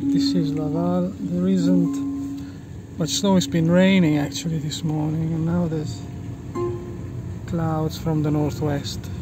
This is Laval. There isn't much snow. It's been raining actually this morning, and now there's clouds from the northwest.